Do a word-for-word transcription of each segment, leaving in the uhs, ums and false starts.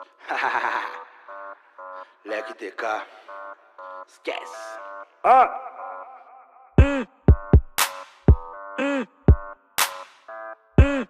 Leque T K, esquece. Ah. Hum. Hum. Hum.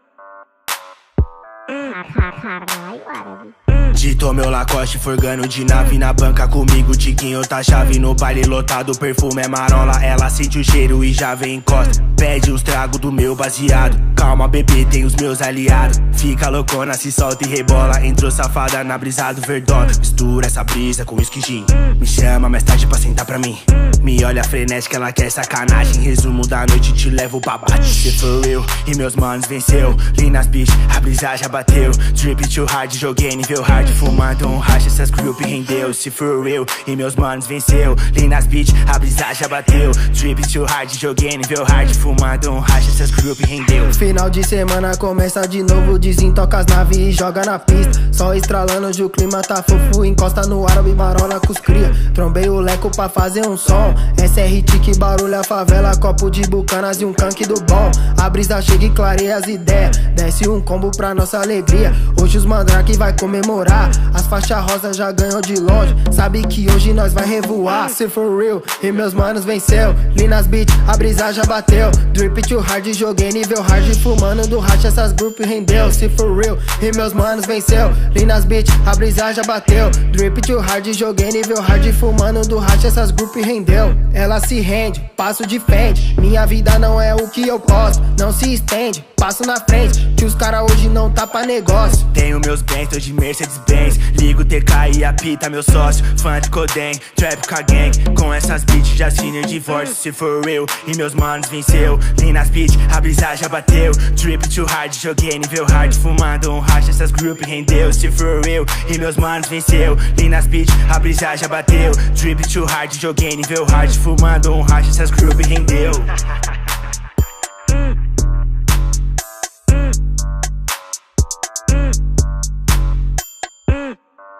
Hum. Caralho, árabe. Ditou meu Lacoste, forgando de nave na banca comigo, Tiquinho tá chave no baile lotado, perfume é marola, ela sente o cheiro e já vem encosta. Pede os tragos do meu baseado, calma bebê, tem os meus aliados. Fica loucona, se solta e rebola, entrou safada na brisa do Verdona. Mistura essa brisa com whisky gin, me chama mais tarde pra sentar pra mim. Me olha frenética, ela quer sacanagem, resumo da noite te levo pra bate. Se for eu e meus manos venceu, Linas Beach, a brisa já bateu. Drip too hard, joguei nível hard, fumando um racha, essas group rendeu. Se for eu e meus manos venceu, Linas Beach, a brisa já bateu. Drip too hard, joguei nível hard, fumando um racha, essas group rendeu. Final de semana começa de novo, desentoca as naves e joga na pista. Só estralando, hoje o clima tá fofo, encosta no árabe, marola com os cria. Trombei o leco pra fazer um som, S R T que barulha a favela, copo de bucanas e um canque do bom. A brisa chega e clareia as ideias, desce um combo pra nossa alegria. Hoje os mandrake vai comemorar, as faixas rosa já ganhou de longe, sabe que hoje nós vai revoar. Se for real e meus manos venceu, Linas Beach, a brisa já bateu. Drip too hard, joguei nível hard, fumando do racha, essas group rendeu. Se for real e meus manos venceu, Linas Beach, a brisa já bateu. Drip too hard, joguei nível hard, fumando do racha, essas group rendeu. Ela se rende, passo de frente, minha vida não é o que eu posso, não se estende, passo na frente, que os cara hoje não tá pra negócio. Tenho meus bens, tô de Mercedes-Benz, ligo T K e apita meu sócio. Fã de Coden, trap com a gang, com essas beats já assinei divórcio. Se for eu e meus manos venceu, Linas Beach, a brisa já bateu. Drip too hard, joguei nível hard, fumando um racha, essas group rendeu. Se for eu e meus manos venceu, Linas Beach, a brisa já bateu. Drip too hard, joguei nível hard, fumando um racha, essas group rendeu.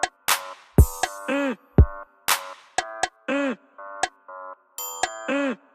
Mm.